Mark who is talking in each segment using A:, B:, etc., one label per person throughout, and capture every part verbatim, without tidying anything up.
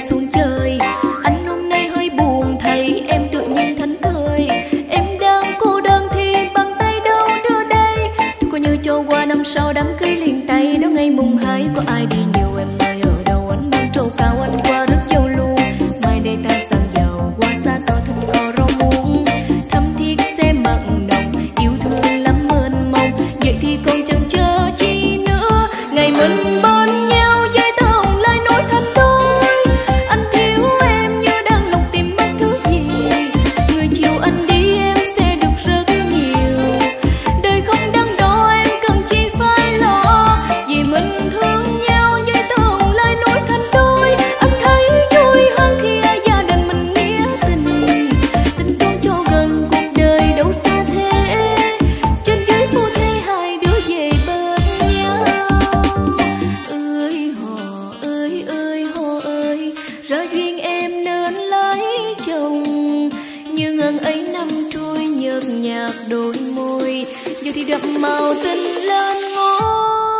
A: xuống chơi. Anh hôm nay hơi buồn thấy em tự nhiên thẫn thơi. Em đang cô đơn thì bàn tay đâu đưa đây. Coi như cho qua năm sau đám cưới liền tay. Đó ngày mùng hai có ai đi nhiều em ơi ở đâu. Anh mang trầu cao anh qua rất giàu luôn. Mai đây ta sang giàu qua xa to thịt kho rau muống. Thắm thiết sẽ mặn nồng yêu thương lắm mênh mông. Vậy thì còn chần chờ chi nữa. Ngày mình bên nhau dây tơ hồng lai nối thành đôi. Anh thiếu em như đang lòng tìm mất thứ gì. Người chiều anh đi em sẽ được rất nhiều. Đời không đắn đo em cần chi phải lo. Vì mình thương nhau dây tơ hồng lai nối thành đôi. Anh thấy vui hơn khi ai gia đình mình nghĩa tình. Tình tôi cho gần cuộc đời đâu xa thế. Trên ghế phu thê hai đứa về bên nhau. Ơi họ ơi ơi họ ơi. Ra duyên em nên lấy chồng. Như ngần ấy năm trôi nhợt nhạt đôi môi. Giờ thì đậm màu tình lên ngôi.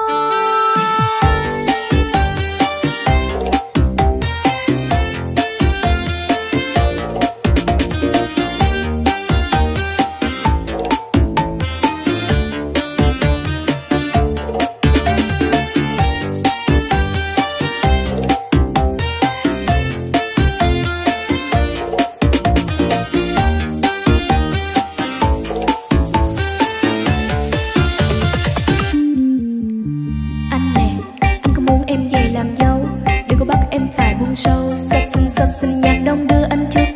A: Anh nè, anh có muốn em về làm dâu. Đừng có bắt em phải buông sâu. Sắp xinh sắp xinh nhạc đông đưa anh chưa